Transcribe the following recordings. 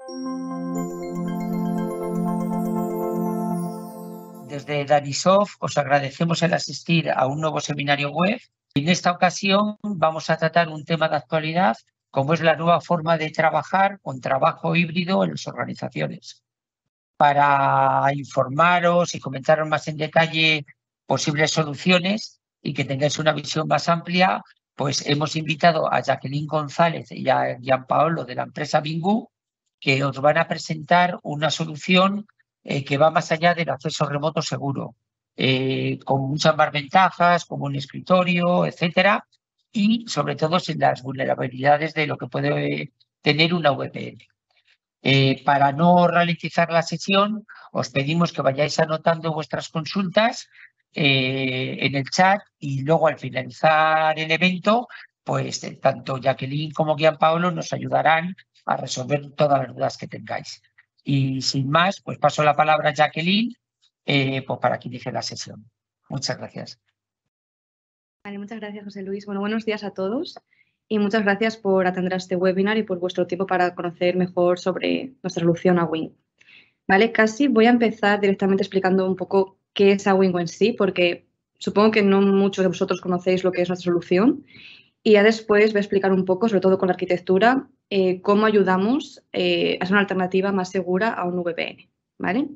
Desde Danisoft os agradecemos el asistir a un nuevo seminario web. En esta ocasión vamos a tratar un tema de actualidad, como es la nueva forma de trabajar con trabajo híbrido en las organizaciones. Para informaros y comentaros más en detalle posibles soluciones y que tengáis una visión más amplia, pues hemos invitado a Jacqueline González y a Gianpaolo de la empresa Bingu, que os van a presentar una solución que va más allá del acceso remoto seguro, con muchas más ventajas, como un escritorio, etcétera, y sobre todo sin las vulnerabilidades de lo que puede tener una VPN. Para no ralentizar la sesión, os pedimos que vayáis anotando vuestras consultas en el chat y luego al finalizar el evento, pues tanto Jacqueline como Gianpaolo nos ayudarán a resolver todas las dudas que tengáis. Y sin más, pues paso la palabra a Jacqueline pues para que inicie la sesión. Muchas gracias. Vale, muchas gracias, José Luis. Bueno, buenos días a todos y muchas gracias por atender a este webinar y por vuestro tiempo para conocer mejor sobre nuestra solución Awingo. Vale, casi voy a empezar directamente explicando un poco qué es Awingo en sí, porque supongo que no muchos de vosotros conocéis lo que es nuestra solución. Y ya después voy a explicar un poco, sobre todo con la arquitectura, cómo ayudamos a ser una alternativa más segura a un VPN, ¿vale?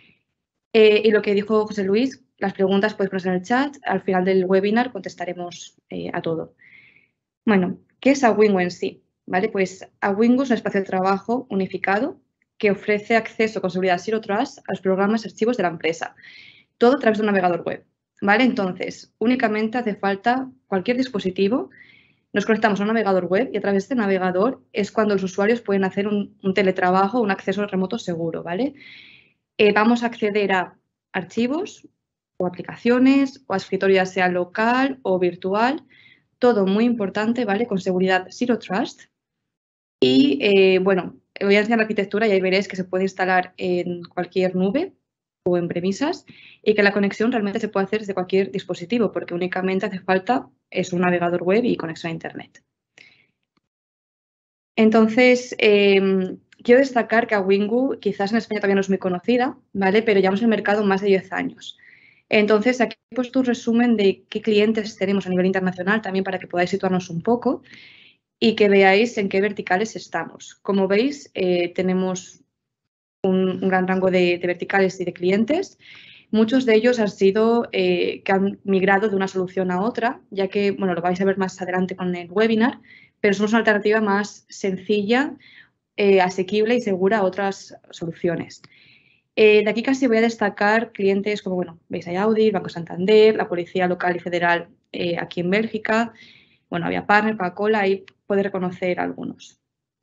Y lo que dijo José Luis, las preguntas podéis poner en el chat. Al final del webinar contestaremos a todo. Bueno, ¿qué es Awingo en sí? ¿Vale? Pues Awingo es un espacio de trabajo unificado que ofrece acceso con seguridad Zero Trust a los programas y archivos de la empresa. Todo a través de un navegador web. ¿Vale? Entonces, únicamente hace falta cualquier dispositivo. Nos conectamos a un navegador web y a través de este navegador es cuando los usuarios pueden hacer un teletrabajo, un acceso remoto seguro, ¿vale? Vamos a acceder a archivos o aplicaciones o a escritorio ya sea local o virtual, todo muy importante, ¿vale? Con seguridad Zero Trust. Y bueno, voy a enseñar la arquitectura y ahí veréis que se puede instalar en cualquier nube o en premisas y que la conexión realmente se puede hacer desde cualquier dispositivo porque únicamente hace falta es un navegador web y conexión a internet. Entonces, quiero destacar que Awingu quizás en España todavía no es muy conocida, ¿vale? Pero llevamos en el mercado más de 10 años. Entonces, aquí he puesto un resumen de qué clientes tenemos a nivel internacional también para que podáis situarnos un poco y que veáis en qué verticales estamos. Como veis, tenemos un gran rango de verticales y de clientes. Muchos de ellos han sido que han migrado de una solución a otra, ya que, bueno, lo vais a ver más adelante con el webinar, pero somos una alternativa más sencilla, asequible y segura a otras soluciones. De aquí casi voy a destacar clientes como, bueno, veis ahí Audi, Banco Santander, la Policía Local y Federal aquí en Bélgica, bueno, había Partner, Coca-Cola, ahí podéis reconocer algunos.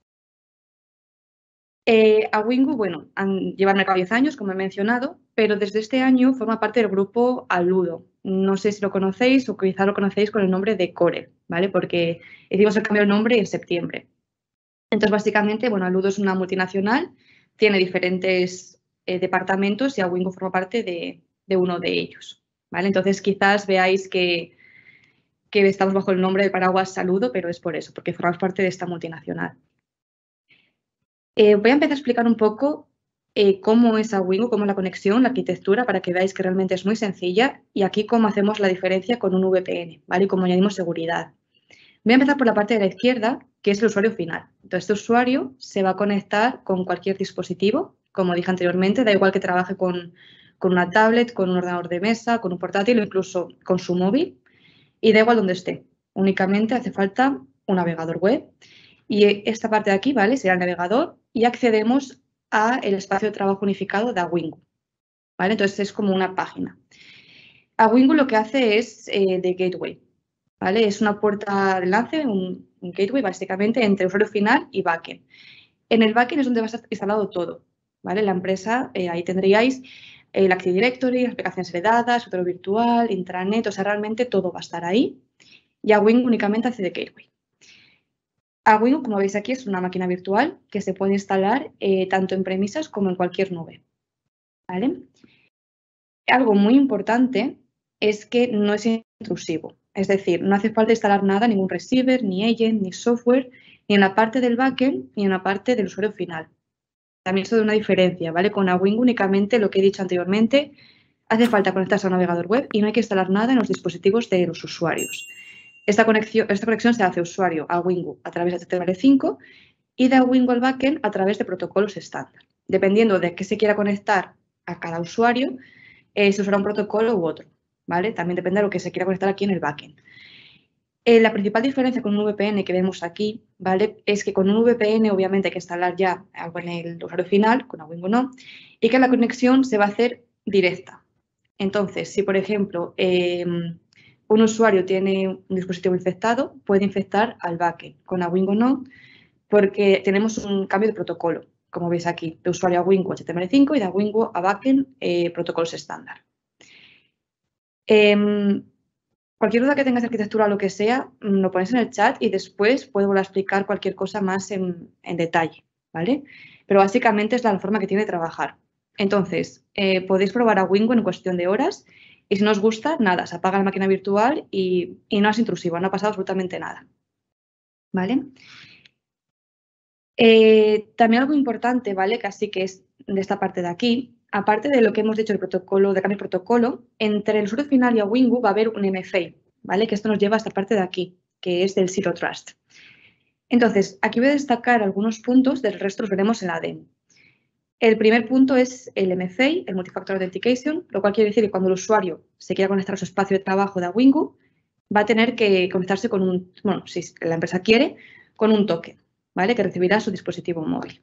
Awingu, bueno, lleva el mercado 10 años, como he mencionado, pero desde este año forma parte del grupo Aludo. No sé si lo conocéis o quizá lo conocéis con el nombre de Core, ¿vale? Porque hicimos el cambio de nombre en septiembre. Entonces, básicamente, bueno, Aludo es una multinacional, tiene diferentes departamentos y Awingu forma parte de uno de ellos, ¿vale? Entonces, quizás veáis que estamos bajo el nombre de paraguas Saludo, pero es por eso, porque formamos parte de esta multinacional. Voy a empezar a explicar un poco cómo es Awingu, cómo es la conexión, la arquitectura, para que veáis que realmente es muy sencilla y aquí cómo hacemos la diferencia con un VPN, ¿vale? Y cómo añadimos seguridad. Voy a empezar por la parte de la izquierda, que es el usuario final. Entonces, este usuario se va a conectar con cualquier dispositivo, como dije anteriormente, da igual que trabaje con una tablet, con un ordenador de mesa, con un portátil o incluso con su móvil, y da igual donde esté. Únicamente hace falta un navegador web. Y esta parte de aquí, ¿vale? Será el navegador y accedemos al espacio de trabajo unificado de Awingu, ¿vale? Entonces, es como una página. Awingu lo que hace es de gateway, ¿vale? Es una puerta de enlace, un gateway, básicamente, entre usuario final y backend. En el backend es donde va a estar instalado todo, ¿vale? La empresa, ahí tendríais el Active Directory, las aplicaciones heredadas, otro virtual, intranet, o sea, realmente todo va a estar ahí. Y Awingu únicamente hace de gateway. Awingu, como veis aquí, es una máquina virtual que se puede instalar tanto en premisas como en cualquier nube, ¿vale? Algo muy importante es que no es intrusivo, es decir, no hace falta instalar nada, ningún receiver, ni agent, ni software, ni en la parte del backend, ni en la parte del usuario final. también eso de una diferencia, ¿vale? Con Awing únicamente, lo que he dicho anteriormente, hace falta conectarse a un navegador web y no hay que instalar nada en los dispositivos de los usuarios. Esta conexión se hace usuario a Wingu a través de HTML5 y de Wingu al backend a través de protocolos estándar. Dependiendo de qué se quiera conectar a cada usuario, se usará un protocolo u otro, ¿vale? También depende de lo que se quiera conectar aquí en el backend. La principal diferencia con un VPN que vemos aquí, ¿vale? Es que con un VPN obviamente hay que instalar ya algo en el usuario final, con Awingu no, y que la conexión se va a hacer directa. Entonces, si por ejemplo un usuario tiene un dispositivo infectado, puede infectar al backend. Con Awingu no, porque tenemos un cambio de protocolo, como veis aquí, de usuario a Awingu HTML5 y de Awingu a backend protocolos estándar. Cualquier duda que tengas de arquitectura o lo que sea, lo pones en el chat y después puedo volver a explicar cualquier cosa más en detalle, ¿vale? Pero básicamente es la forma que tiene de trabajar. Entonces, podéis probar a Wingu en cuestión de horas y si no os gusta, nada, se apaga la máquina virtual y no es intrusivo, no ha pasado absolutamente nada, ¿vale? También algo importante, ¿vale? Que así que es de esta parte de aquí, aparte de lo que hemos dicho del protocolo, de cambio de protocolo, entre el usuario final y a Wingu va a haber un MFA, ¿vale? Que esto nos lleva a esta parte de aquí, que es del Zero Trust. Entonces, aquí voy a destacar algunos puntos, del resto los veremos en la demo. El primer punto es el MFA, el Multifactor Authentication, lo cual quiere decir que cuando el usuario se quiera conectar a su espacio de trabajo de Awingu, va a tener que conectarse con un, bueno, si la empresa quiere, con un token, ¿vale? Que recibirá su dispositivo móvil.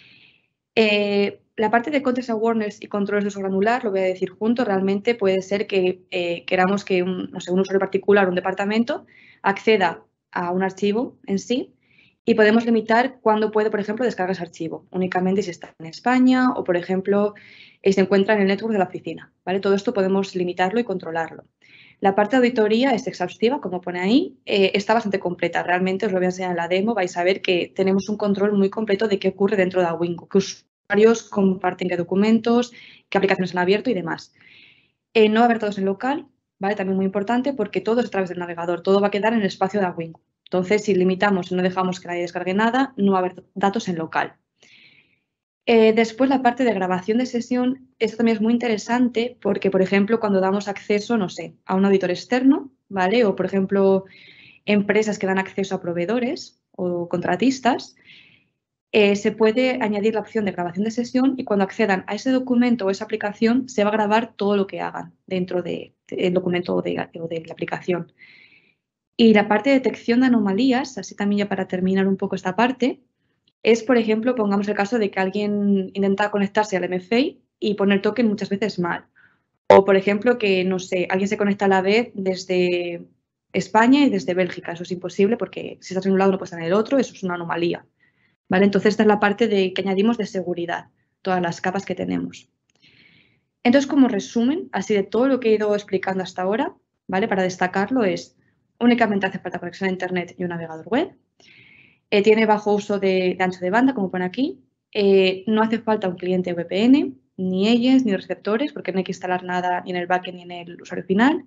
La parte de Context Awareness y controles de uso granular, lo voy a decir junto, realmente puede ser que queramos que un usuario particular o un departamento acceda a un archivo en sí y podemos limitar cuándo puede, por ejemplo, descargar ese archivo, únicamente si está en España o, por ejemplo, se encuentra en el network de la oficina, ¿vale? Todo esto podemos limitarlo y controlarlo. La parte de auditoría es exhaustiva, como pone ahí, está bastante completa. Realmente os lo voy a enseñar en la demo, vais a ver que tenemos un control muy completo de qué ocurre dentro de Awingu, qué usuarios comparten qué documentos, qué aplicaciones han abierto y demás. No va a haber datos en local, ¿vale? También muy importante porque todo es a través del navegador, todo va a quedar en el espacio de Awingu. Entonces, si limitamos y no dejamos que nadie descargue nada, no va a haber datos en local. Después, la parte de grabación de sesión, esto también es muy interesante porque, por ejemplo, cuando damos acceso, no sé, a un auditor externo, ¿vale? O, por ejemplo, empresas que dan acceso a proveedores o contratistas, se puede añadir la opción de grabación de sesión y cuando accedan a ese documento o esa aplicación, se va a grabar todo lo que hagan dentro del documento o de la aplicación. Y la parte de detección de anomalías, así también ya para terminar un poco esta parte, es, por ejemplo, pongamos el caso de que alguien intenta conectarse al MFA y pone el token muchas veces mal. O, por ejemplo, que, no sé, alguien se conecta a la vez desde España y desde Bélgica. Eso es imposible porque si estás en un lado no puedes estar en el otro, eso es una anomalía. ¿Vale? Entonces, esta es la parte que añadimos de seguridad, todas las capas que tenemos. Entonces, como resumen, así de todo lo que he ido explicando hasta ahora, ¿vale? Para destacarlo es, únicamente hace falta conexión a Internet y un navegador web. Tiene bajo uso de ancho de banda, como pone aquí. No hace falta un cliente VPN, ni agents, ni receptores, porque no hay que instalar nada ni en el backend ni en el usuario final.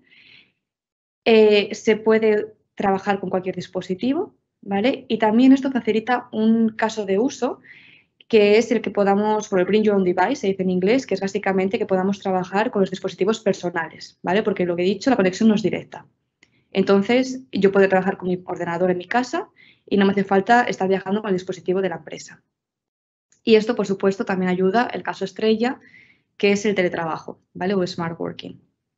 Se puede trabajar con cualquier dispositivo, ¿vale? Y también esto facilita un caso de uso que es el que podamos, por el Bring Your Own Device, se dice en inglés, que es básicamente que podamos trabajar con los dispositivos personales, ¿vale? Porque lo que he dicho, la conexión no es directa. Entonces, yo puedo trabajar con mi ordenador en mi casa y no me hace falta estar viajando con el dispositivo de la empresa. Y esto, por supuesto, también ayuda el caso estrella, que es el teletrabajo, ¿vale? O smart working.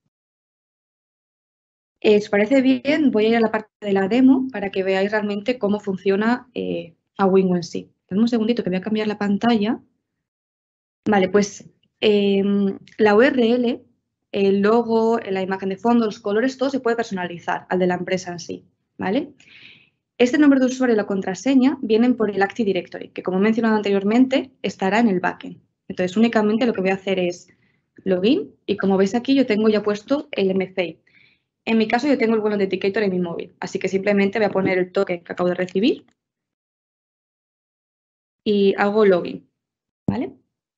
Si os parece bien, voy a ir a la parte de la demo para que veáis realmente cómo funciona Awingu en sí. Dame un segundito que voy a cambiar la pantalla. Vale, pues la URL, el logo, la imagen de fondo, los colores, todo se puede personalizar al de la empresa en sí, ¿vale? Este nombre de usuario y la contraseña vienen por el Active Directory, que como he mencionado anteriormente, estará en el backend. Entonces, únicamente lo que voy a hacer es login y como veis aquí yo tengo ya puesto el MFA. En mi caso yo tengo el Google Authenticator en mi móvil, así que simplemente voy a poner el token que acabo de recibir y hago login, ¿vale?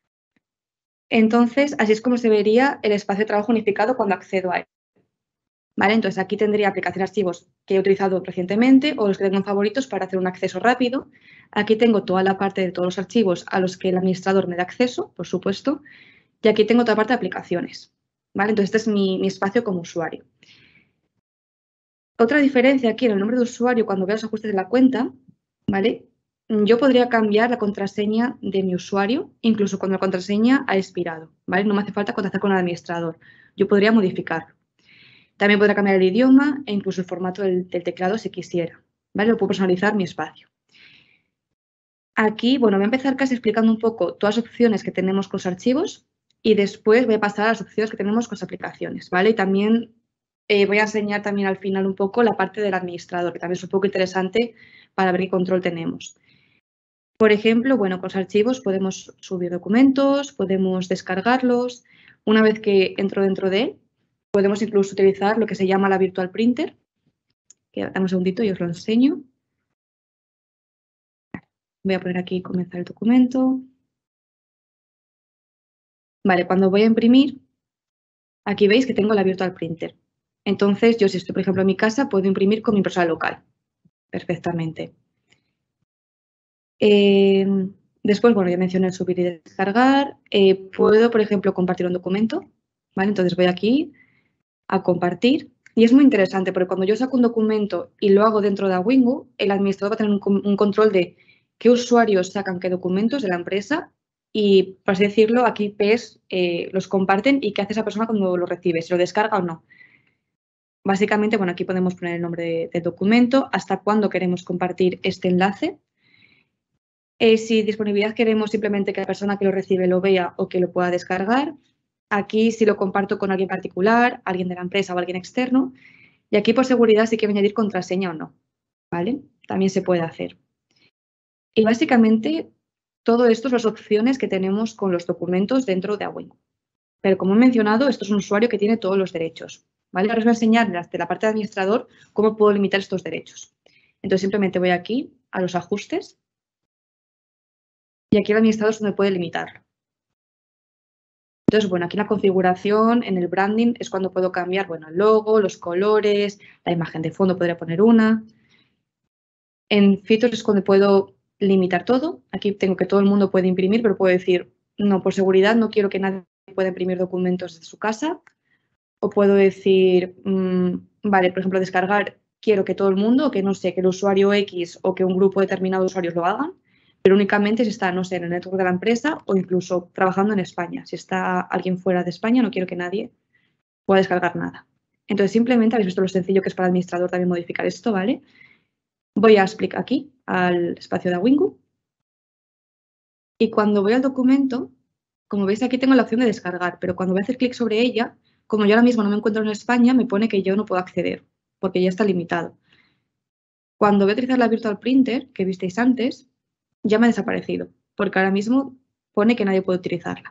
Entonces, así es como se vería el espacio de trabajo unificado cuando accedo a él. ¿vale? Entonces, aquí tendría aplicaciones, archivos que he utilizado recientemente o los que tengo en favoritos para hacer un acceso rápido. Aquí tengo toda la parte de todos los archivos a los que el administrador me da acceso, por supuesto. Y aquí tengo toda la parte de aplicaciones, ¿vale? Entonces, este es mi espacio como usuario. Otra diferencia aquí en el nombre de usuario, cuando veo los ajustes de la cuenta, ¿vale? Yo podría cambiar la contraseña de mi usuario, incluso cuando la contraseña ha expirado, ¿vale? No me hace falta contactar con el administrador. Yo podría modificarlo. También podría cambiar el idioma e incluso el formato del teclado si quisiera, ¿vale? Lo puedo personalizar mi espacio. Aquí, bueno, voy a empezar casi explicando un poco todas las opciones que tenemos con los archivos y después voy a pasar a las opciones que tenemos con las aplicaciones, ¿vale? Y también voy a enseñar también al final un poco la parte del administrador, que también es un poco interesante para ver qué control tenemos. Por ejemplo, bueno, con los archivos podemos subir documentos, podemos descargarlos. Una vez que entro dentro de él, podemos incluso utilizar lo que se llama la Virtual Printer. Dame un segundito y os lo enseño. Voy a poner aquí comenzar el documento. Vale, cuando voy a imprimir, aquí veis que tengo la Virtual Printer. Entonces, yo si estoy, por ejemplo, en mi casa, puedo imprimir con mi impresora local perfectamente. Después, bueno, ya mencioné el subir y descargar. Puedo, por ejemplo, compartir un documento, ¿vale? Entonces voy aquí a compartir. Y es muy interesante porque cuando yo saco un documento y lo hago dentro de Awingu, el administrador va a tener un control de qué usuarios sacan qué documentos de la empresa y, por así decirlo, a qué IPs los comparten y qué hace esa persona cuando lo recibe, si lo descarga o no. Básicamente, bueno, aquí podemos poner el nombre del documento, hasta cuándo queremos compartir este enlace. Si disponibilidad queremos simplemente que la persona que lo recibe lo vea o que lo pueda descargar. Aquí si lo comparto con alguien particular, alguien de la empresa o alguien externo. Y aquí por seguridad sí que voy a añadir contraseña o no, ¿vale? También se puede hacer. Y básicamente todo esto son las opciones que tenemos con los documentos dentro de Awingu. Pero como he mencionado, esto es un usuario que tiene todos los derechos, ¿vale? Ahora os voy a enseñar desde la parte de administrador cómo puedo limitar estos derechos. Entonces simplemente voy aquí a los ajustes y aquí el administrador es donde puede limitarlo. Entonces, bueno, aquí en la configuración, en el branding, es cuando puedo cambiar, bueno, el logo, los colores, la imagen de fondo podría poner una. En features es cuando puedo limitar todo. Aquí tengo que todo el mundo puede imprimir, pero puedo decir, no, por seguridad no quiero que nadie pueda imprimir documentos de su casa. O puedo decir, vale, por ejemplo, descargar, quiero que todo el mundo, que no sé, que el usuario X o que un grupo determinado de usuarios lo hagan, pero únicamente si está, no sé, en el network de la empresa o incluso trabajando en España. Si está alguien fuera de España, no quiero que nadie pueda descargar nada. Entonces, simplemente, habéis visto lo sencillo que es para el administrador también modificar esto, ¿vale? Voy a explicar aquí al espacio de Awingu. Y cuando voy al documento, como veis aquí tengo la opción de descargar, pero cuando voy a hacer clic sobre ella, como yo ahora mismo no me encuentro en España, me pone que yo no puedo acceder, porque ya está limitado. Cuando voy a utilizar la Virtual Printer, que visteis antes, ya me ha desaparecido, porque ahora mismo pone que nadie puede utilizarla.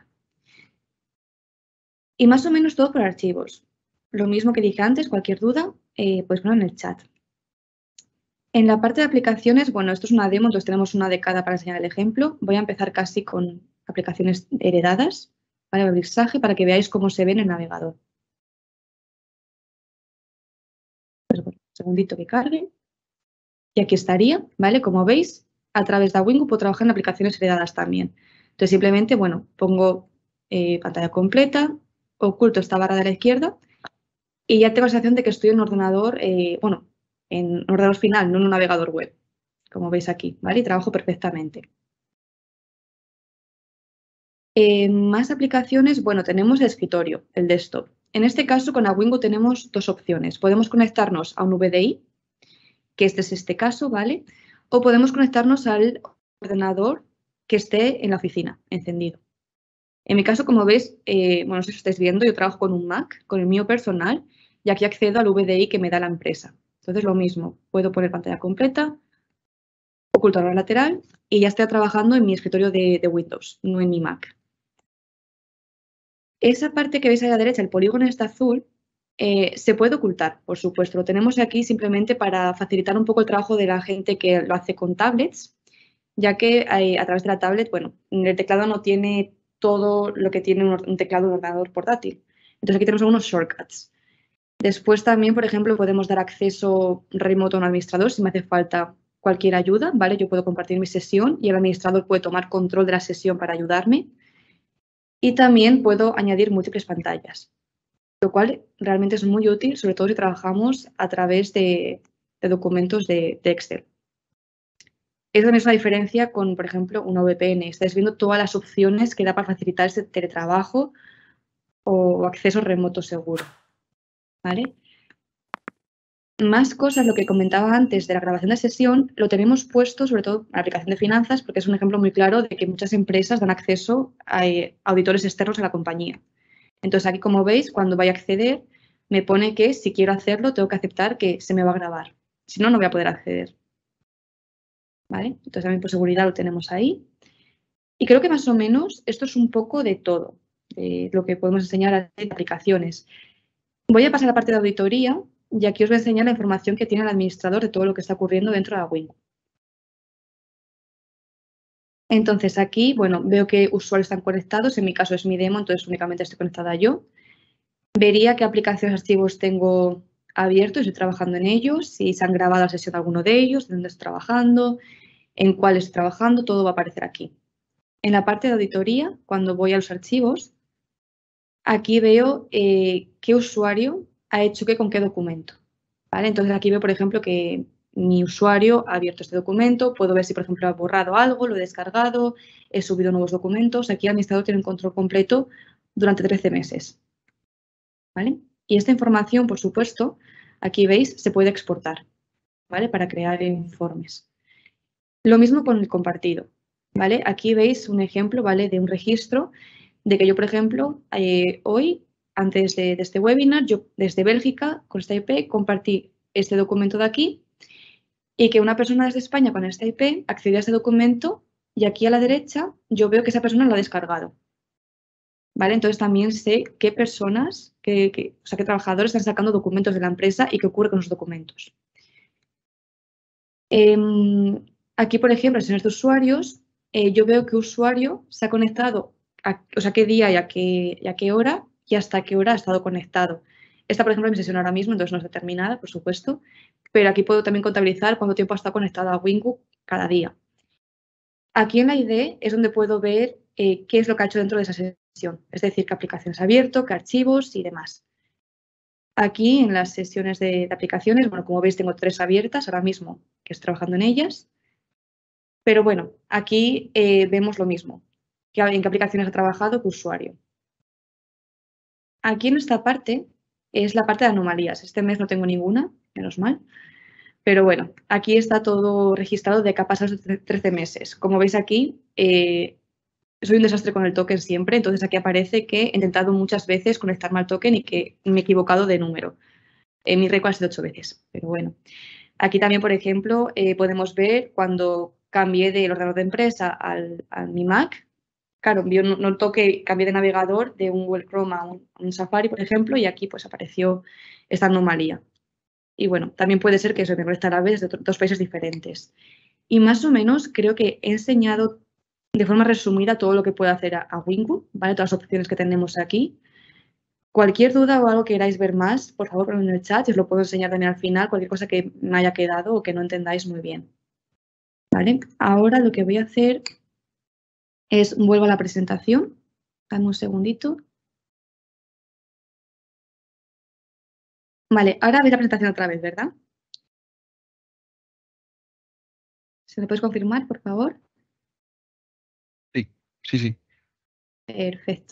Y más o menos todo por archivos. Lo mismo que dije antes, cualquier duda, pues poner en el chat. En la parte de aplicaciones, bueno, esto es una demo, entonces tenemos una de cada para enseñar el ejemplo. Voy a empezar casi con aplicaciones heredadas, para abrir Sage, para que veáis cómo se ve en el navegador. Pues bueno, un segundito que cargue. Y aquí estaría, ¿vale? Como veis, a través de Awingu puedo trabajar en aplicaciones heredadas también. Entonces, simplemente, bueno, pongo pantalla completa, oculto esta barra de la izquierda y ya tengo la sensación de que estoy en un ordenador, bueno, en un ordenador final, no en un navegador web, como veis aquí, ¿vale? Y trabajo perfectamente. Más aplicaciones, bueno, tenemos el escritorio, el desktop. En este caso, con Awingu tenemos dos opciones. Podemos conectarnos a un VDI, que este es este caso, ¿vale? O podemos conectarnos al ordenador que esté en la oficina, encendido. En mi caso, como veis, bueno, no sé si estáis viendo, yo trabajo con un Mac, con el mío personal, y aquí accedo al VDI que me da la empresa. Entonces, lo mismo, puedo poner pantalla completa, ocultar la lateral, y ya estoy trabajando en mi escritorio de Windows, no en mi Mac. Esa parte que veis ahí a la derecha, el polígono está azul, se puede ocultar, por supuesto. Lo tenemos aquí simplemente para facilitar un poco el trabajo de la gente que lo hace con tablets, ya que a través de la tablet, bueno, el teclado no tiene todo lo que tiene un teclado de ordenador portátil. Entonces aquí tenemos algunos shortcuts. Después también, por ejemplo, podemos dar acceso remoto a un administrador si me hace falta cualquier ayuda, ¿vale? Yo puedo compartir mi sesión y el administrador puede tomar control de la sesión para ayudarme. Y también puedo añadir múltiples pantallas, lo cual realmente es muy útil, sobre todo si trabajamos a través de documentos de Excel. Esa también es una diferencia con, por ejemplo, una VPN. Estáis viendo todas las opciones que da para facilitar ese teletrabajo o acceso remoto seguro, ¿vale? Más cosas, lo que comentaba antes de la grabación de sesión, lo tenemos puesto sobre todo en la aplicación de finanzas porque es un ejemplo muy claro de que muchas empresas dan acceso a auditores externos a la compañía. Entonces aquí, como veis, cuando vaya a acceder, me pone que si quiero hacerlo tengo que aceptar que se me va a grabar. Si no, no voy a poder acceder. ¿Vale? Entonces también por seguridad lo tenemos ahí. Y creo que más o menos esto es un poco de todo, de lo que podemos enseñar en aplicaciones. Voy a pasar a la parte de auditoría y aquí os voy a enseñar la información que tiene el administrador de todo lo que está ocurriendo dentro de Awin. Entonces aquí, bueno, veo que usuarios están conectados, en mi caso es mi demo, entonces únicamente estoy conectada yo. Vería qué aplicaciones, archivos tengo abiertos, estoy trabajando en ellos, si se han grabado la sesión de alguno de ellos, de dónde estoy trabajando, en cuál estoy trabajando, todo va a aparecer aquí. En la parte de auditoría, cuando voy a los archivos, aquí veo qué usuario ha hecho qué con qué documento. ¿Vale? Entonces aquí veo, por ejemplo, que mi usuario ha abierto este documento, puedo ver si, por ejemplo, ha borrado algo, lo he descargado, he subido nuevos documentos. Aquí el administrador tiene un control completo durante 13 meses. ¿Vale? Y esta información, por supuesto, aquí veis, se puede exportar, ¿vale? Para crear informes. Lo mismo con el compartido, ¿vale? Aquí veis un ejemplo, ¿vale? De un registro de que yo, por ejemplo, hoy, antes de este webinar, yo desde Bélgica, con esta IP, compartí este documento de aquí y que una persona desde España con esta IP accedió a ese documento y aquí a la derecha yo veo que esa persona lo ha descargado. ¿Vale? Entonces también sé qué personas, o sea, qué trabajadores están sacando documentos de la empresa y qué ocurre con los documentos. Aquí, por ejemplo, en sesiones de usuarios, yo veo qué usuario se ha conectado, o sea, qué día y a qué hora y hasta qué hora ha estado conectado. Esta, por ejemplo, es mi sesión ahora mismo, entonces no es determinada, por supuesto, pero aquí puedo también contabilizar cuánto tiempo ha estado conectado a Wingu cada día. Aquí en la ID es donde puedo ver qué es lo que ha hecho dentro de esa sesión, es decir, qué aplicaciones ha abierto, qué archivos y demás. Aquí en las sesiones de aplicaciones, bueno, como veis tengo 3 abiertas ahora mismo, que estoy trabajando en ellas. Pero bueno, aquí vemos lo mismo, en qué aplicaciones ha trabajado, qué usuario. Aquí en esta parte es la parte de anomalías. Este mes no tengo ninguna, menos mal. Pero bueno, aquí está todo registrado de que ha pasado estos 13 meses. Como veis aquí, soy un desastre con el token siempre, entonces aquí aparece que he intentado muchas veces conectarme al token y que me he equivocado de número. Mi récord es de 8 veces, pero bueno. Aquí también, por ejemplo, podemos ver cuando cambié del ordenador de empresa a mi Mac. Claro, yo no toqué, cambié de navegador de un Google Chrome a un Safari, por ejemplo, y aquí pues apareció esta anomalía. Y bueno, también puede ser que eso me conecta a la vez de dos países diferentes. Y más o menos creo que he enseñado de forma resumida todo lo que puede hacer a Wingu, ¿vale? Todas las opciones que tenemos aquí. Cualquier duda o algo que queráis ver más, por favor, ponedlo en el chat y os lo puedo enseñar también al final, cualquier cosa que me haya quedado o que no entendáis muy bien. ¿Vale? Ahora lo que voy a hacer es, vuelvo a la presentación. Dame un segundito. Vale, ahora veis la presentación otra vez, ¿verdad? ¿Se me puedes confirmar, por favor? Sí, sí, sí. Perfecto.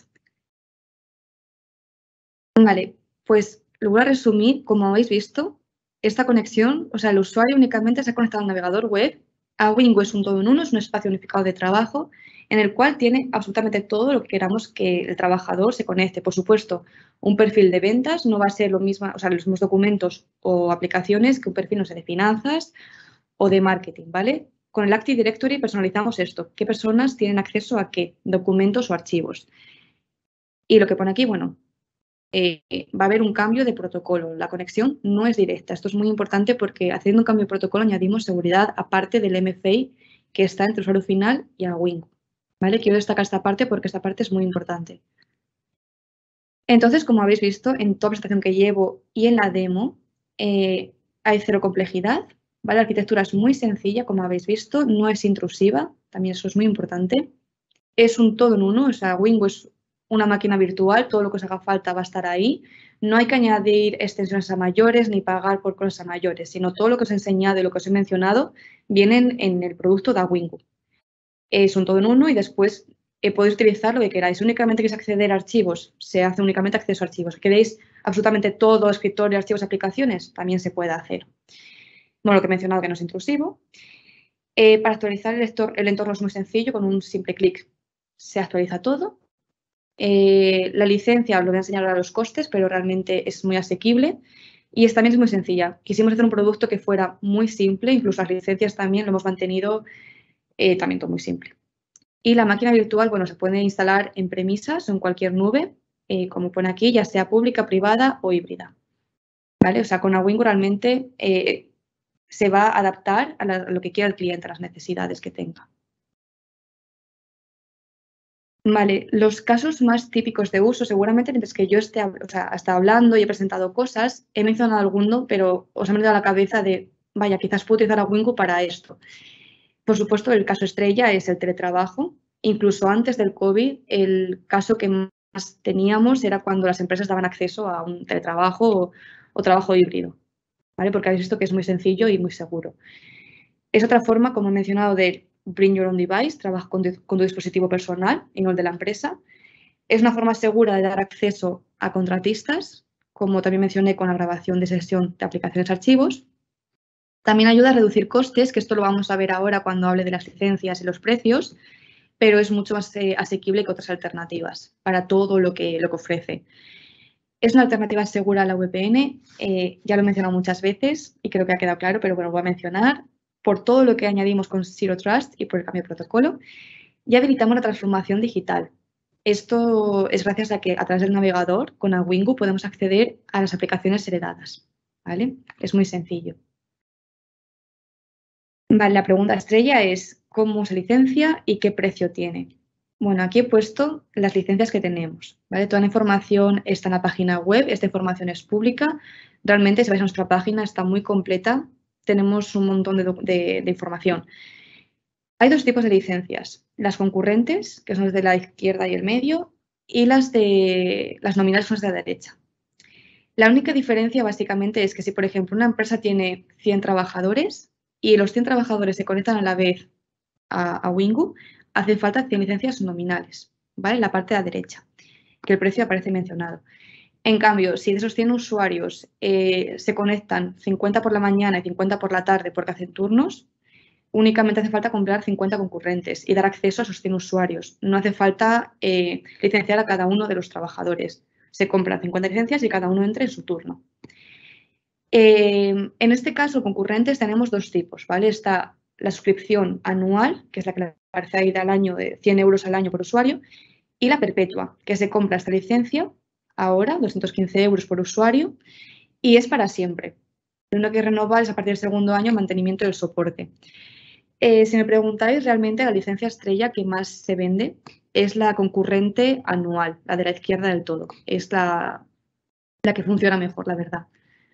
Vale, pues lo voy a resumir. Como habéis visto, esta conexión, o sea, el usuario únicamente se ha conectado al navegador web. A Wingu es un todo en uno, es un espacio unificado de trabajo en el cual tiene absolutamente todo lo que queramos que el trabajador se conecte. Por supuesto, un perfil de ventas no va a ser lo mismo, o sea, los mismos documentos o aplicaciones que un perfil, no sé, de finanzas o de marketing, ¿vale? Con el Active Directory personalizamos esto. ¿Qué personas tienen acceso a qué? Documentos o archivos. Y lo que pone aquí, bueno, va a haber un cambio de protocolo. La conexión no es directa. Esto es muy importante porque haciendo un cambio de protocolo añadimos seguridad aparte del MFA que está entre usuario final y a Wingu. ¿Vale? Quiero destacar esta parte porque esta parte es muy importante. Entonces, como habéis visto, en toda presentación que llevo y en la demo hay cero complejidad, ¿vale? La arquitectura es muy sencilla, como habéis visto, no es intrusiva, también eso es muy importante. Es un todo en uno, o sea, Wingo es una máquina virtual, todo lo que os haga falta va a estar ahí. No hay que añadir extensiones a mayores ni pagar por cosas a mayores, sino todo lo que os he enseñado y lo que os he mencionado vienen en el producto de Wingo. Es un todo en uno y después podéis utilizar lo que queráis. Únicamente queréis acceder a archivos, se hace únicamente acceso a archivos. ¿Queréis absolutamente todo, escritorio, archivos, aplicaciones? También se puede hacer. Bueno, lo que he mencionado que no es intrusivo. Para actualizar el entorno es muy sencillo, con un simple clic se actualiza todo. La licencia os lo voy a enseñar ahora los costes, pero realmente es muy asequible y también es muy sencilla. Quisimos hacer un producto que fuera muy simple, incluso las licencias también lo hemos mantenido también todo muy simple. Y la máquina virtual, bueno, se puede instalar en premisas o en cualquier nube, como pone aquí, ya sea pública, privada o híbrida. ¿Vale? O sea, con Awingo realmente se va a adaptar a lo que quiera el cliente, a las necesidades que tenga. Vale, los casos más típicos de uso, seguramente mientras que yo esté hablando y he presentado cosas, he mencionado alguno, pero os ha venido a la cabeza de, vaya, quizás puedo utilizar Awingo para esto. Por supuesto, el caso estrella es el teletrabajo. Incluso antes del COVID, el caso que más teníamos era cuando las empresas daban acceso a un teletrabajo o trabajo híbrido, ¿vale? Porque habéis visto que es muy sencillo y muy seguro. Es otra forma, como he mencionado, de bring your own device, trabaja con tu dispositivo personal y no el de la empresa. Es una forma segura de dar acceso a contratistas, como también mencioné con la grabación de sesión de aplicaciones archivos. También ayuda a reducir costes, que esto lo vamos a ver ahora cuando hable de las licencias y los precios, pero es mucho más asequible que otras alternativas para todo lo que ofrece. Es una alternativa segura a la VPN, ya lo he mencionado muchas veces y creo que ha quedado claro, pero bueno, lo voy a mencionar, por todo lo que añadimos con Zero Trust y por el cambio de protocolo, y habilitamos la transformación digital. Esto es gracias a que a través del navegador, con Awingo, podemos acceder a las aplicaciones heredadas, ¿vale? Es muy sencillo. Vale, la pregunta estrella es cómo se licencia y qué precio tiene. Bueno, aquí he puesto las licencias que tenemos, ¿vale? Toda la información está en la página web, esta información es pública. Realmente, si vais a nuestra página, está muy completa. Tenemos un montón de información. Hay dos tipos de licencias, las concurrentes, que son las de la izquierda y el medio, y las nominales, son las de la derecha. La única diferencia básicamente es que si, por ejemplo, una empresa tiene 100 trabajadores y los 100 trabajadores se conectan a la vez a Wingo, hacen falta 100 licencias nominales, ¿vale? En la parte de la derecha, que el precio aparece mencionado. En cambio, si de esos 100 usuarios se conectan 50 por la mañana y 50 por la tarde porque hacen turnos, únicamente hace falta comprar 50 concurrentes y dar acceso a esos 100 usuarios. No hace falta licenciar a cada uno de los trabajadores. Se compran 50 licencias y cada uno entra en su turno. En este caso, concurrentes tenemos dos tipos, ¿vale? Está la suscripción anual, que es la que aparece ahí al año, de 100 euros al año por usuario, y la perpetua, que se compra esta licencia ahora, 215 euros por usuario, y es para siempre. Lo único que renovar es a partir del segundo año mantenimiento del soporte. Si me preguntáis, realmente la licencia estrella que más se vende es la concurrente anual, la de la izquierda del todo. Es la que funciona mejor, la verdad.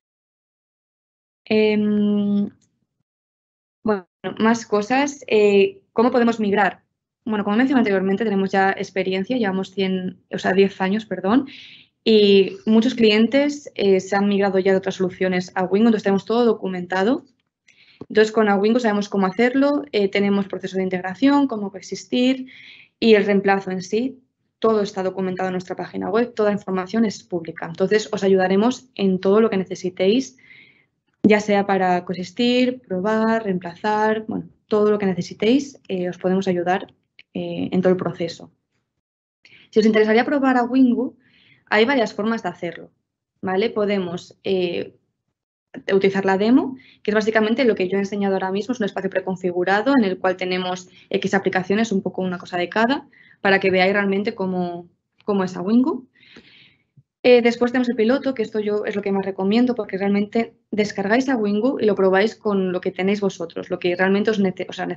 Bueno, más cosas. ¿Cómo podemos migrar? Bueno, como mencioné anteriormente, tenemos ya experiencia, llevamos 10 años, perdón, y muchos clientes se han migrado ya de otras soluciones a Wingo, entonces tenemos todo documentado. Entonces, con Awingo sabemos cómo hacerlo, tenemos proceso de integración, cómo va a existir y el reemplazo en sí. Todo está documentado en nuestra página web, toda la información es pública. Entonces, os ayudaremos en todo lo que necesitéis, ya sea para coexistir, probar, reemplazar, bueno, todo lo que necesitéis, os podemos ayudar en todo el proceso. Si os interesaría probar Awingo, hay varias formas de hacerlo, ¿vale? Podemos utilizar la demo, que es básicamente lo que yo he enseñado ahora mismo, es un espacio preconfigurado en el cual tenemos X aplicaciones, un poco una cosa de cada, para que veáis realmente cómo es Awingo. Después tenemos el piloto, que esto yo es lo que más recomiendo, porque realmente descargáis Awingo y lo probáis con lo que tenéis vosotros, lo que realmente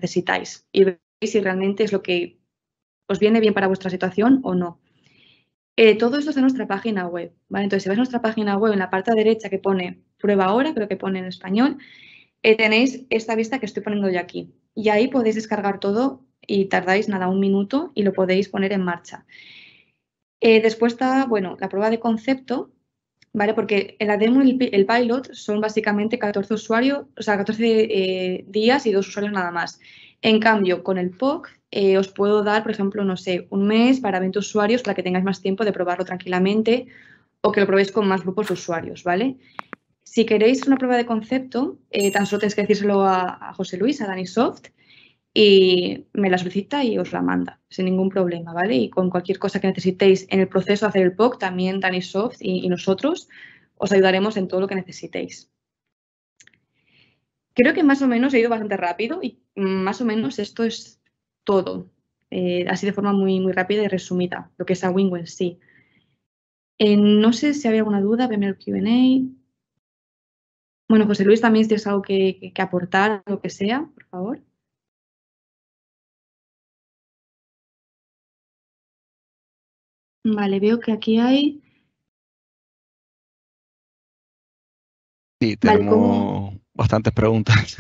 necesitáis, y veis si realmente es lo que os viene bien para vuestra situación o no. Todo esto está en nuestra página web, ¿vale? Entonces, si vais a nuestra página web, en la parte derecha que pone prueba ahora, creo que pone en español, tenéis esta vista que estoy poniendo yo aquí. Y ahí podéis descargar todo y tardáis nada, 1 minuto y lo podéis poner en marcha. Después está, bueno, la prueba de concepto, ¿vale? Porque en la demo y el pilot son básicamente 14 usuarios, o sea, 14 días y 2 usuarios nada más. En cambio, con el POC os puedo dar, por ejemplo, no sé, 1 mes para 20 usuarios para que tengáis más tiempo de probarlo tranquilamente o que lo probéis con más grupos de usuarios, ¿vale? Si queréis una prueba de concepto, tan solo tenéis que decírselo a José Luis, a Danisoft, y me la solicita y os la manda sin ningún problema, ¿vale? Y con cualquier cosa que necesitéis en el proceso de hacer el POC, también Danisoft y nosotros os ayudaremos en todo lo que necesitéis. Creo que más o menos he ido bastante rápido y más o menos esto es todo, así de forma muy, muy rápida y resumida, lo que es a Wingu en sí. No sé si había alguna duda, primero Q&A. Bueno, José Luis, también si tienes algo que aportar, lo que sea, por favor. Vale, veo que aquí hay... Sí, Vale, tenemos bastantes preguntas.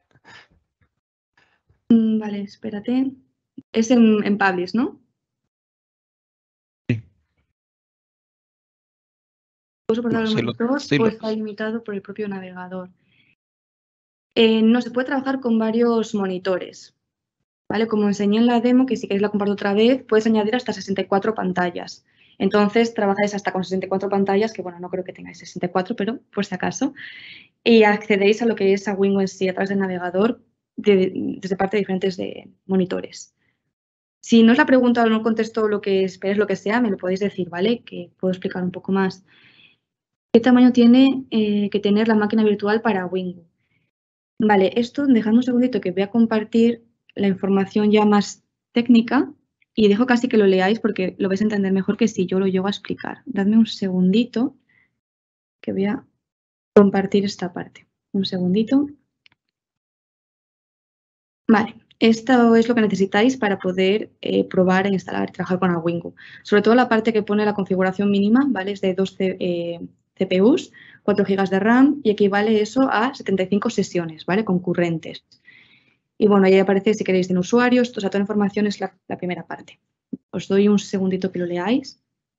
Vale, espérate. Es en Publish, ¿no? Sí. ¿Puedo soportar los Sí, monitores sí, o está limitado por el propio navegador? No, se puede trabajar con varios monitores, ¿vale? Como enseñé en la demo, que si queréis la comparto otra vez, puedes añadir hasta 64 pantallas. Entonces, trabajáis hasta con 64 pantallas, que bueno, no creo que tengáis 64, pero por si acaso. Y accedéis a lo que es a Wingu en sí a través del navegador desde parte de diferentes monitores. Si no os la pregunto o no contesto lo que esperéis, lo que sea, me lo podéis decir, ¿vale? Que puedo explicar un poco más. ¿Qué tamaño tiene que tener la máquina virtual para Wingu? Vale, esto, dejadme un segundito que voy a compartir la información ya más técnica y dejo casi que lo leáis porque lo vais a entender mejor que si yo lo llego a explicar. Dadme un segundito que voy a compartir esta parte. Un segundito. Vale, esto es lo que necesitáis para poder probar, instalar y trabajar con Wingu. Sobre todo la parte que pone la configuración mínima, ¿vale? Es de 2 CPUs, 4 GB de RAM y equivale eso a 75 sesiones, ¿vale? Concurrentes. Y bueno, ahí aparece si queréis en usuarios, o sea, toda la información es la primera parte. Os doy un segundito que lo leáis.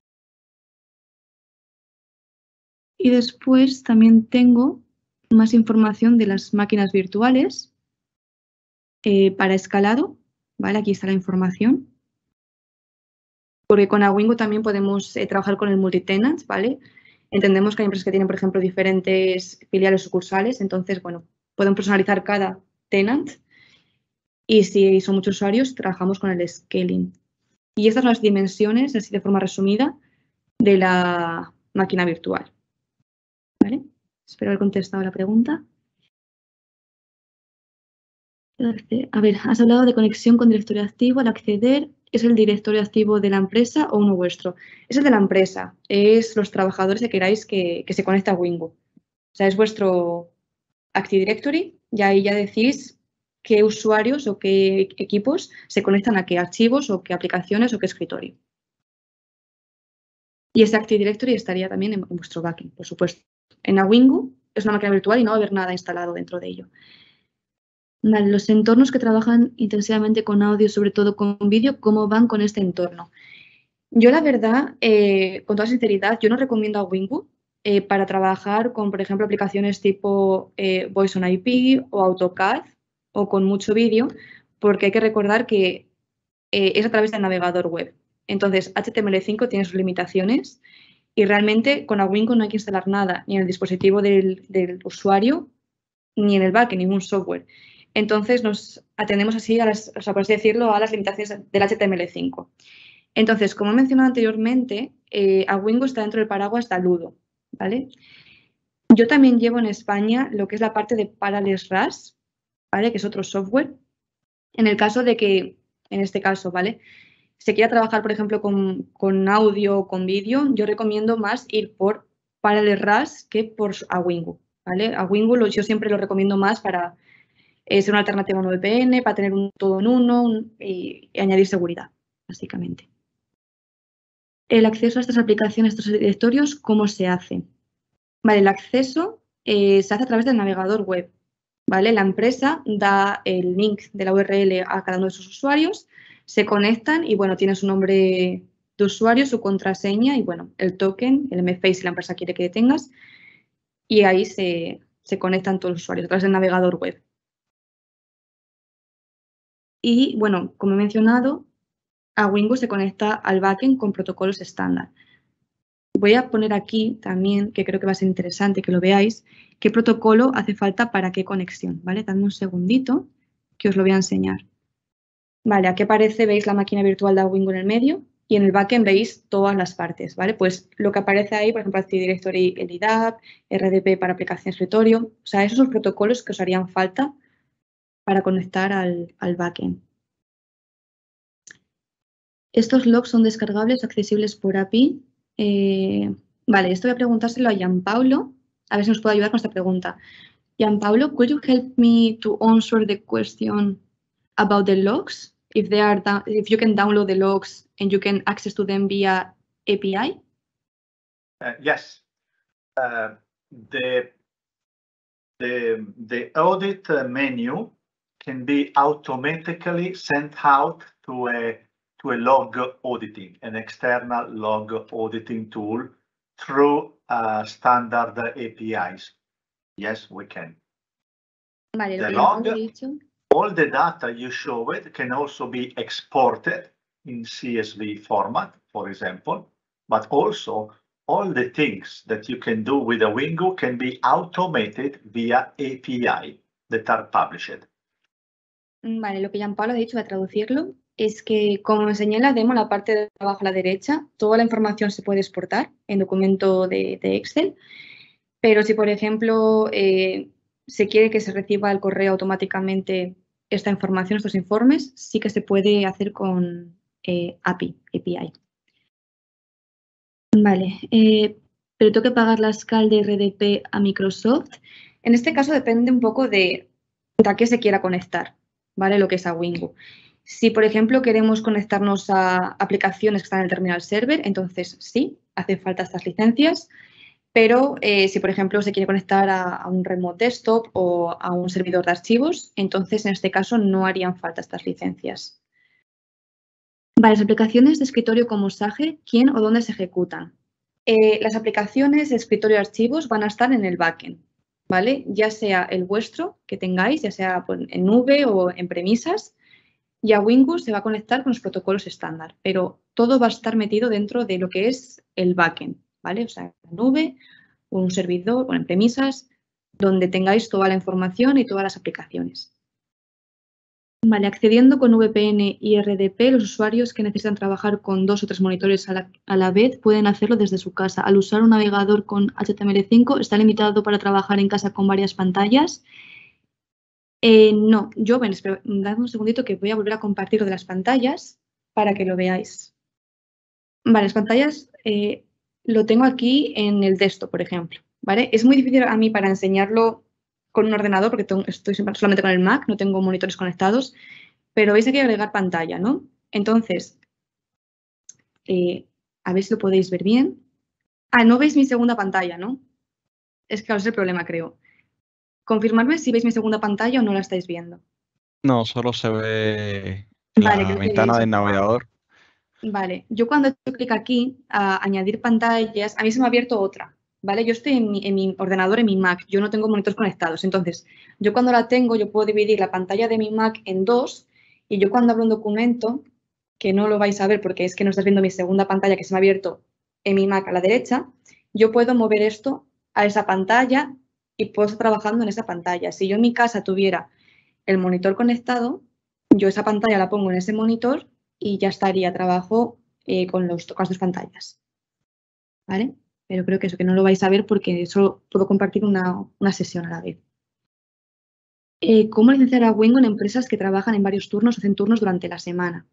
Y después también tengo más información de las máquinas virtuales para escalado, ¿vale? Aquí está la información. Porque con Awingu también podemos trabajar con el multitenant, ¿vale? Entendemos que hay empresas que tienen, por ejemplo, diferentes filiales sucursales, entonces, bueno, pueden personalizar cada tenant y si son muchos usuarios, trabajamos con el scaling. Y estas son las dimensiones, así de forma resumida, de la máquina virtual. ¿Vale? Espero haber contestado la pregunta. A ver, has hablado de conexión con directorio activo. Al acceder, ¿es el directorio activo de la empresa o uno vuestro? Es el de la empresa. Es los trabajadores que queráis que se conecte a Wingu. O sea, es vuestro Active Directory y ahí ya decís qué usuarios o qué equipos se conectan a qué archivos o qué aplicaciones o qué escritorio. Y ese Active Directory estaría también en vuestro backend, por supuesto. En Awingu es una máquina virtual y no va a haber nada instalado dentro de ello. Vale, los entornos que trabajan intensivamente con audio, sobre todo con vídeo, ¿cómo van con este entorno? Yo la verdad, con toda sinceridad, yo no recomiendo a Wingu para trabajar con, por ejemplo, aplicaciones tipo Voice on IP o AutoCAD o con mucho vídeo, porque hay que recordar que es a través del navegador web. Entonces, HTML5 tiene sus limitaciones y realmente con Awingu no hay que instalar nada, ni en el dispositivo del usuario, ni en el backend, ningún software. Entonces, nos atendemos así, a las, o sea, por así decirlo, a las limitaciones del HTML5. Entonces, como he mencionado anteriormente, Awingu está dentro del paraguas de Aludo, ¿vale? Yo también llevo en España lo que es la parte de Parallels RAS, ¿vale? Que es otro software. En el caso de que, en este caso, ¿vale? Se quiera trabajar, por ejemplo, con audio o con vídeo, yo recomiendo más ir por Parallels RAS que por Awingu, ¿vale? Awingu yo siempre lo recomiendo más para ser una alternativa a un VPN, para tener un todo en uno y añadir seguridad, básicamente. El acceso a estas aplicaciones, a estos directorios, ¿cómo se hace? Vale, el acceso se hace a través del navegador web. ¿Vale? La empresa da el link de la URL a cada uno de sus usuarios, se conectan y, bueno, tiene su nombre de usuario, su contraseña y, bueno, el token, el MFA si la empresa quiere que tengas, y ahí se conectan todos los usuarios a través del navegador web. Y, bueno, como he mencionado, a Wingo se conecta al backend con protocolos estándar. Voy a poner aquí también, que creo que va a ser interesante que lo veáis, qué protocolo hace falta para qué conexión, ¿vale? Dadme un segundito que os lo voy a enseñar. Vale, aquí aparece, veis la máquina virtual de Wingo en el medio y en el backend veis todas las partes, ¿vale? Pues lo que aparece ahí, por ejemplo, Active Directory, el IDAP, RDP para aplicación escritorio, o sea, esos son los protocolos que os harían falta para conectar al backend. Estos logs son descargables, accesibles por API. Vale, esto voy a preguntárselo a Gianpaolo, a ver si nos puede ayudar con esta pregunta. Gianpaolo, could you help me to answer the question about the logs? If you can download the logs and you can access to them via API? Yes. The audit menu can be automatically sent out to a log auditing, an external log auditing tool through standard APIs. Yes, we can. Vale, The lo que log, he dicho. all the data you showed can also be exported in CSV format, for example, but also all the things that you can do with a Wingo can be automated via API that are published. Vale, lo que Gianpaolo ha dicho, voy a traducirlo, es que, como enseñé en la demo, la parte de abajo a la derecha, toda la información se puede exportar en documento de Excel, pero si, por ejemplo, se quiere que se reciba el correo automáticamente esta información, estos informes, sí que se puede hacer con API. Vale, pero tengo que pagar la escala de RDP a Microsoft. En este caso depende un poco de a qué se quiera conectar, ¿vale? Lo que es a Wingo. Si, por ejemplo, queremos conectarnos a aplicaciones que están en el terminal server, entonces sí, hacen falta estas licencias. Pero si, por ejemplo, se quiere conectar a un remote desktop o a un servidor de archivos, entonces en este caso no harían falta estas licencias. Vale, las aplicaciones de escritorio como Sage, ¿quién o dónde se ejecutan? Las aplicaciones de escritorio de archivos van a estar en el backend, ¿vale? Ya sea el vuestro que tengáis, ya sea en nube o en premisas, y a Windows se va a conectar con los protocolos estándar, pero todo va a estar metido dentro de lo que es el backend, ¿vale? O sea, en nube o un servidor o en premisas, donde tengáis toda la información y todas las aplicaciones. Vale, accediendo con VPN y RDP, los usuarios que necesitan trabajar con 2 o 3 monitores a la vez pueden hacerlo desde su casa. Al usar un navegador con HTML5, ¿está limitado para trabajar en casa con varias pantallas? No, yo, bueno, dadme un segundito que voy a volver a compartir de las pantallas para que lo veáis. Vale, las pantallas lo tengo aquí en el desktop, por ejemplo, ¿vale? Es muy difícil a mí para enseñarlo con un ordenador porque estoy solamente con el Mac, no tengo monitores conectados, pero veis aquí agregar pantalla, ¿no? Entonces, a ver si lo podéis ver bien. Ah, no veis mi segunda pantalla, ¿no? Es que claro, es el problema, creo. Confirmadme si veis mi segunda pantalla o no la estáis viendo. No, solo se ve Vale, la creo que ventana del eso. navegador. Vale, yo cuando he hecho clic aquí a añadir pantallas, a mí se me ha abierto otra, ¿vale? Yo estoy en mi ordenador, en mi Mac, yo no tengo monitores conectados, entonces yo cuando la tengo, yo puedo dividir la pantalla de mi Mac en 2 y yo cuando abro un documento, que no lo vais a ver porque es que no estás viendo mi segunda pantalla que se me ha abierto en mi Mac a la derecha, yo puedo mover esto a esa pantalla y puedo estar trabajando en esa pantalla. Si yo en mi casa tuviera el monitor conectado, yo esa pantalla la pongo en ese monitor y ya estaría, trabajo con las 2 pantallas, ¿vale? Pero creo que eso, que no lo vais a ver porque solo puedo compartir una sesión a la vez. ¿Cómo licenciar a Wingo en empresas que trabajan en varios turnos o hacen turnos durante la semana?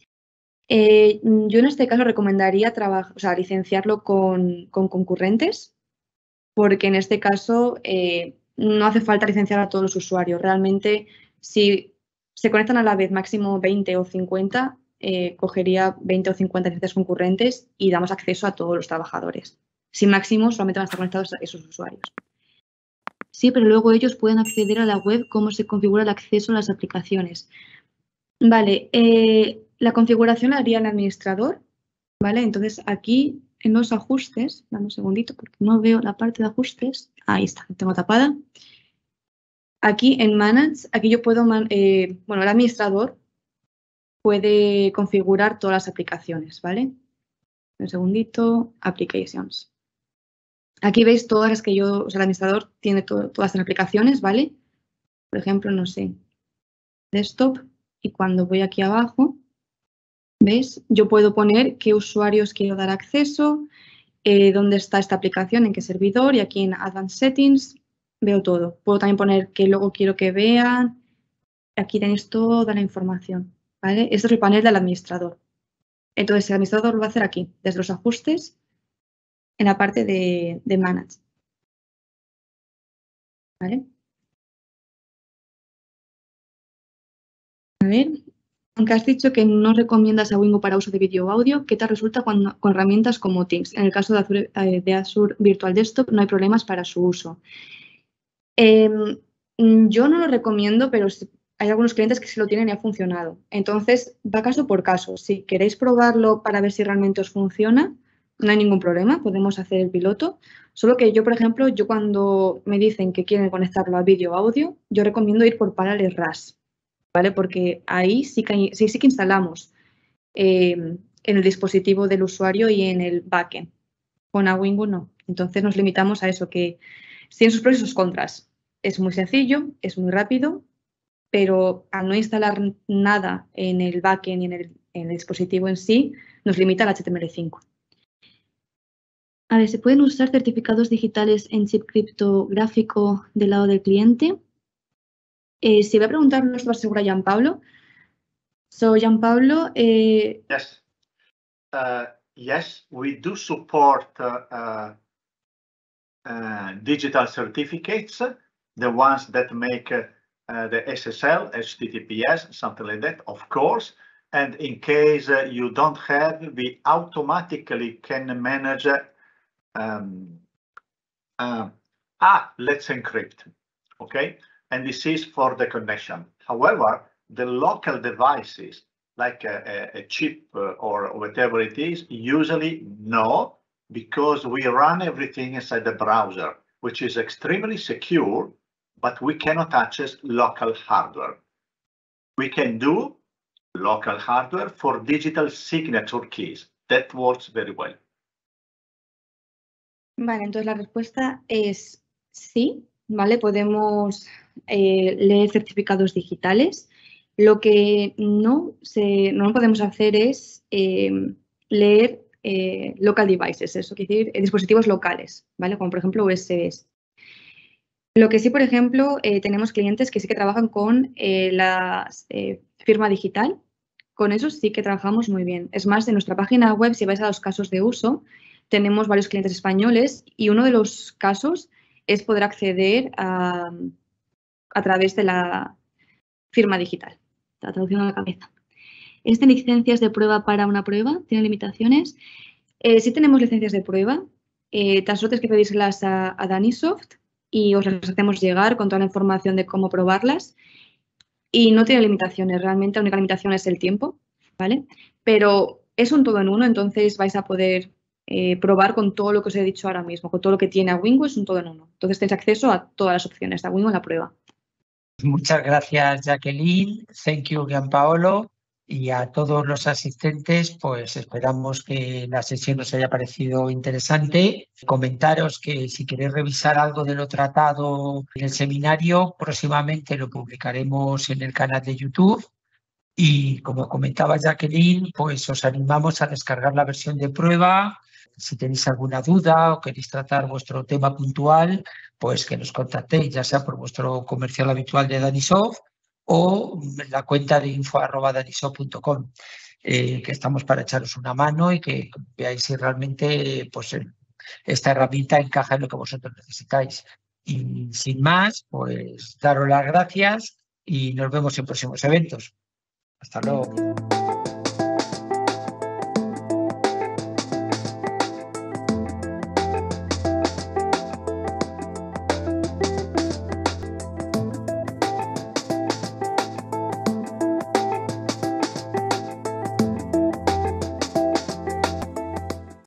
Yo en este caso recomendaría licenciarlo con concurrentes, porque en este caso no hace falta licenciar a todos los usuarios. Realmente, si se conectan a la vez máximo 20 o 50, cogería 20 o 50 licencias concurrentes y damos acceso a todos los trabajadores. Si máximo solamente van a estar conectados a esos usuarios. Sí, pero luego ellos pueden acceder a la web, cómo se configura el acceso a las aplicaciones. Vale, la configuración la haría el administrador, ¿vale? Entonces aquí en los ajustes, dame un segundito porque no veo la parte de ajustes. Ahí está, la tengo tapada. Aquí en Manage, aquí yo puedo, bueno, el administrador puede configurar todas las aplicaciones, ¿vale? Un segundito, Applications. Aquí veis todas las que el administrador tiene todas las aplicaciones, ¿vale? Por ejemplo, no sé, Desktop, y cuando voy aquí abajo, ¿ves? Yo puedo poner qué usuarios quiero dar acceso, dónde está esta aplicación, en qué servidor, y aquí en Advanced Settings veo todo. Puedo también poner qué logo quiero que vean. Aquí tenéis toda la información, ¿vale? Este es el panel del administrador. Entonces, el administrador lo va a hacer aquí, desde los ajustes, en la parte de Manage. ¿Vale? A ver, aunque has dicho que no recomiendas a Wingo para uso de vídeo o audio, ¿qué tal resulta con herramientas como Teams? En el caso de Azure Virtual Desktop no hay problemas para su uso. Yo no lo recomiendo, pero hay algunos clientes que sí lo tienen y ha funcionado. Entonces, va caso por caso. Si queréis probarlo para ver si realmente os funciona, no hay ningún problema, podemos hacer el piloto. Solo que yo, por ejemplo, cuando me dicen que quieren conectarlo a vídeo o audio, yo recomiendo ir por Parallels RAS, ¿vale? Porque ahí sí que instalamos en el dispositivo del usuario y en el backend. Con Awingo no. Entonces nos limitamos a eso, que tiene sus pros y sus contras. Es muy sencillo, es muy rápido, pero al no instalar nada en el backend y en el dispositivo en sí, nos limita al HTML5. A ver, ¿se pueden usar certificados digitales en chip criptográfico del lado del cliente? Si voy a preguntarlo, esto va a asegurar Gianpablo. So, Gianpablo... Yes. Yes, we do support digital certificates, the ones that make the SSL, HTTPS, something like that, of course. And in case you don't have, we automatically can manage let's encrypt, okay? And this is for the connection. However, the local devices, like a chip or whatever it is, usually no, because we run everything inside the browser, which is extremely secure, but we cannot access local hardware. We can do local hardware for digital signature keys. That works very well. Vale, entonces la respuesta es sí, ¿vale? Podemos leer certificados digitales. Lo que no podemos hacer es leer local devices, eso quiere decir dispositivos locales, ¿vale? Como por ejemplo USBs. Lo que sí, por ejemplo, tenemos clientes que sí que trabajan con la firma digital. Con eso sí que trabajamos muy bien. Es más, en nuestra página web, si vais a los casos de uso, tenemos varios clientes españoles y uno de los casos es poder acceder a través de la firma digital. La traducción a la cabeza. ¿Existen licencias de prueba para una prueba? ¿Tiene limitaciones? Sí tenemos licencias de prueba. Tan solo tenéis que pedírselas a Danisoft y os las hacemos llegar con toda la información de cómo probarlas. Y no tiene limitaciones. Realmente la única limitación es el tiempo, ¿vale? Pero es un todo en uno, entonces vais a poder probar con todo lo que os he dicho ahora mismo, con todo lo que tiene Awingo, es un todo en uno. Entonces tenéis acceso a todas las opciones de Awingo en la prueba. Muchas gracias, Jacqueline. Thank you, Gianpaolo. Y a todos los asistentes, pues esperamos que la sesión os haya parecido interesante. Comentaros que si queréis revisar algo de lo tratado en el seminario, próximamente lo publicaremos en el canal de YouTube. Y como comentaba Jacqueline, pues os animamos a descargar la versión de prueba. Si tenéis alguna duda o queréis tratar vuestro tema puntual, pues que nos contactéis, ya sea por vuestro comercial habitual de Danisoft o la cuenta de info@danisoft.com, que estamos para echaros una mano y que veáis si realmente pues, esta herramienta encaja en lo que vosotros necesitáis. Y sin más, pues daros las gracias y nos vemos en próximos eventos. Hasta luego.